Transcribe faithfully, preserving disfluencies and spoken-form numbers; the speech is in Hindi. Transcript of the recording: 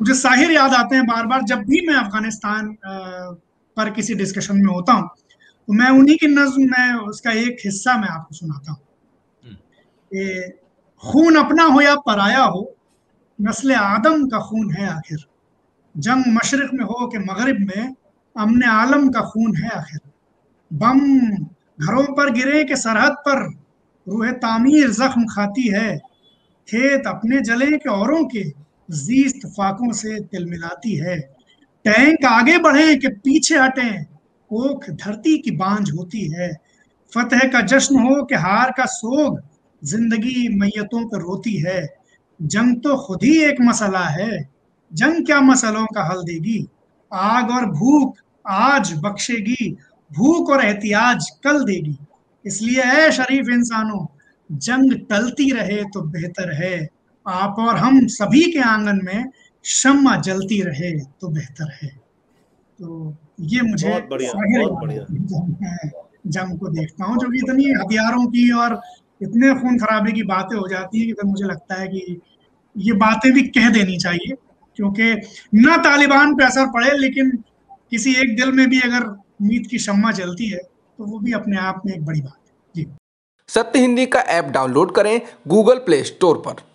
मुझे साहिर याद आते हैं बार बार जब भी मैं अफगानिस्तान अ, पर किसी डिस्कशन में होता हूँ, तो मैं उन्हीं की नज्म में उसका एक हिस्सा मैं आपको सुनाता हूँ हम्म। कि खून अपना हो या पराया हो, नस्ल आदम का खून है आखिर। जंग मशरिक में हो कि मगरिब में, अमने आलम का खून है आखिर। बम घरों पर गिरे के सरहद पर, रूह तामीर जख्म खाती है। खेत अपने जले के औरों के, जीस्त फाकों से तिलमिलाती है। टैंक आगे बढ़े कि पीछे हटे, कोख धरती की बांझ होती है। फतेह का जश्न हो कि हार का सोग, जिंदगी मैयतों पर रोती है। जंग तो खुद ही एक मसला है, जंग क्या मसलों का हल देगी। आग और भूख आज बख्शेगी, भूख और एहतियाज कल देगी। इसलिए ऐ शरीफ इंसानों, जंग टलती रहे तो बेहतर है। आप और हम सभी के आंगन में शम्मा जलती रहे तो बेहतर है। तो ये मुझे बहुत बढ़िया, जाहिर बहुत याद बढ़िया। आती है जब मैं जंग को देखता हूँ, जो कि इतनी हथियारों की और इतने खून खराबे की बातें हो जाती है कि फिर मुझे लगता है कि ये बातें भी कह देनी चाहिए, क्योंकि ना तालिबान पे असर पड़े, लेकिन किसी एक दिल में भी अगर उम्मीद की शम्मा जलती है तो वो भी अपने आप में एक बड़ी बात है। जी। सत्य हिंदी का ऐप डाउनलोड करें गूगल प्ले स्टोर पर।